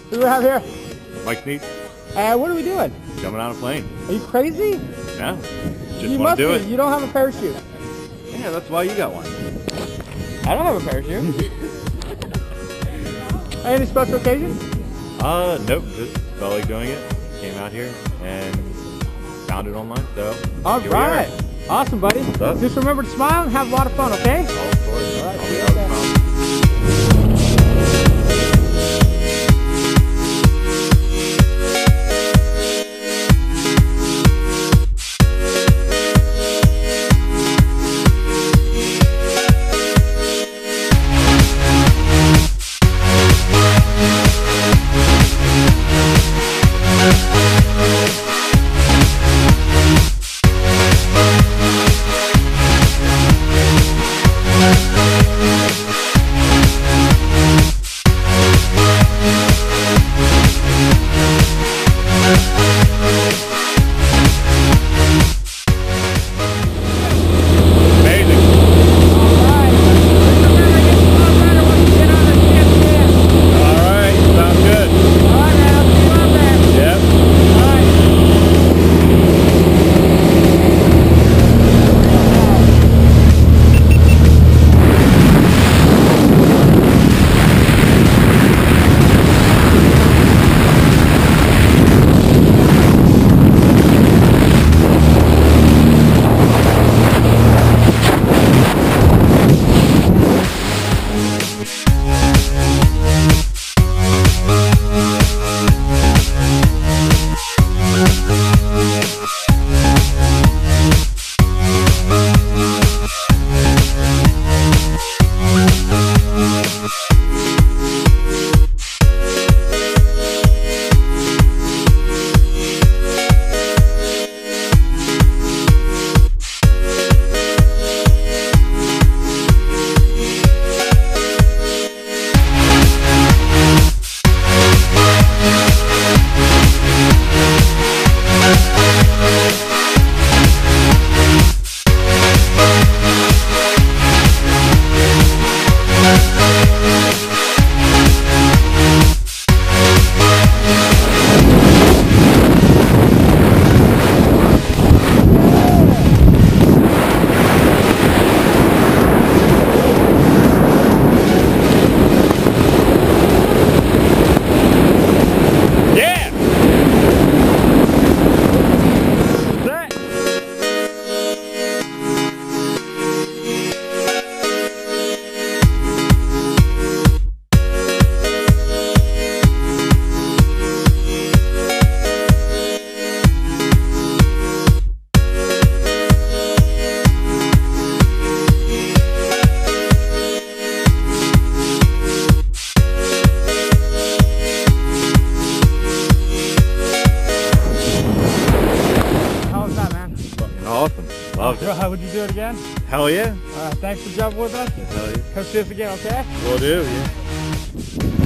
Who do we have here? Mike Neat, What are we doing? jumping on a plane. Are you crazy? Yeah, just You want must to do be. it. You don't have a parachute. Yeah, that's why you got one. I don't have a parachute. Any special occasion? Nope, just felt like doing it. Came out here and found it online, so All here we are. right. Awesome, buddy. up? Just remember to smile and have a lot of fun, okay? Oh, of course. All right, I'll see be you out of later. town. Awesome. Loved it. How would you do it again? Hell yeah. Thanks for jumping with us. Hell yeah. Come see us again, okay? Will do, yeah.